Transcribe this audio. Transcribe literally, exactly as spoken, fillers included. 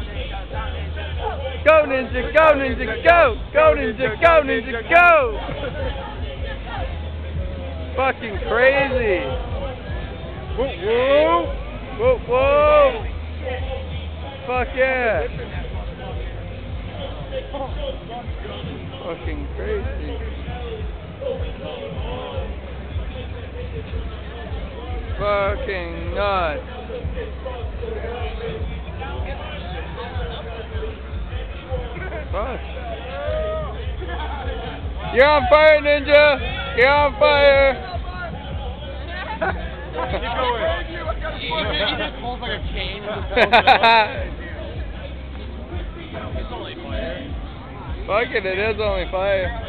Go Ninja, go Ninja, go! Go Ninja, go Ninja, go! Fucking crazy! Whoa, whoa! Whoa, whoa! Fuck yeah! Fucking crazy! Fucking nuts! Fuck. You're on fire, Ninja! You're on fire! Keep going. He just pulls like a chain. It's only fire. Fuck it, it is only fire.